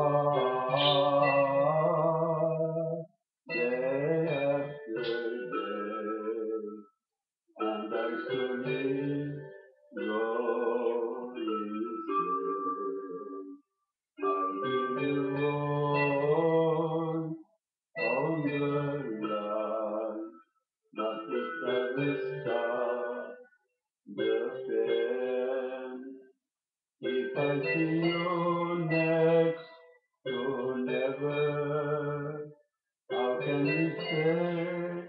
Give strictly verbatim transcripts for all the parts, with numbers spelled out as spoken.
day after day, and I slowly go insane. I hear your voice on the line, but it doesn't stop the pain. If I see you next to never, how can we stay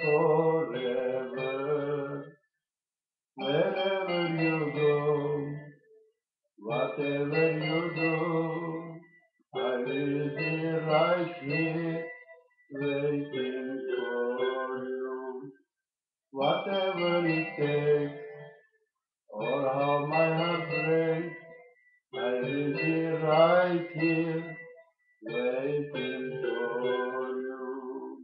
forever? Wherever you go, whatever you do, I will be right here waiting for you. Whatever it takes, or how my heart breaks, I will be right here waiting for you.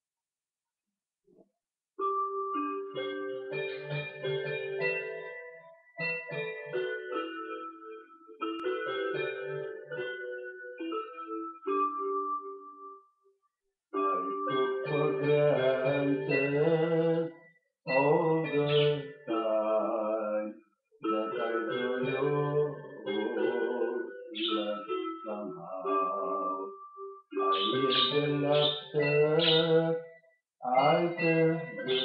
I took for granted all the time that I knew you love somehow. I hear the laughter, I feel the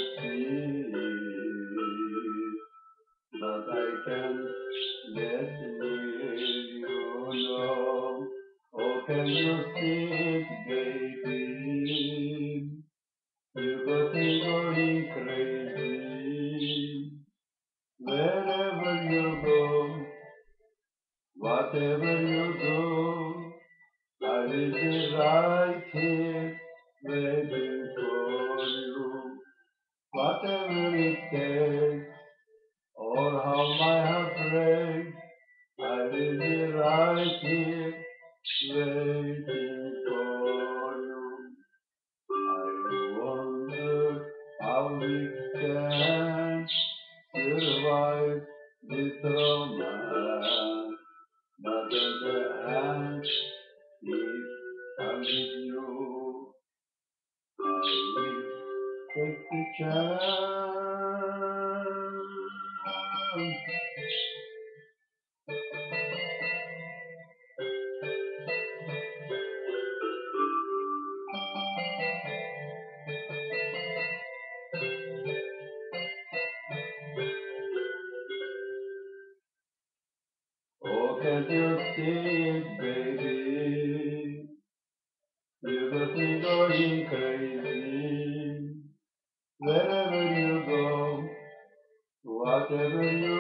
tears, but I can't let you know. Oh, can you see it, baby? You got me going crazy. Wherever you go, whatever you do, I will be right here waiting for you. Whatever it takes, or how my heart breaks, I will be right here waiting for you. I wonder how we can survive this romance, but in the end, if I'm with you, I will take the chance. Oh, can't you see it, baby? You got me going crazy. Wherever you go, whatever you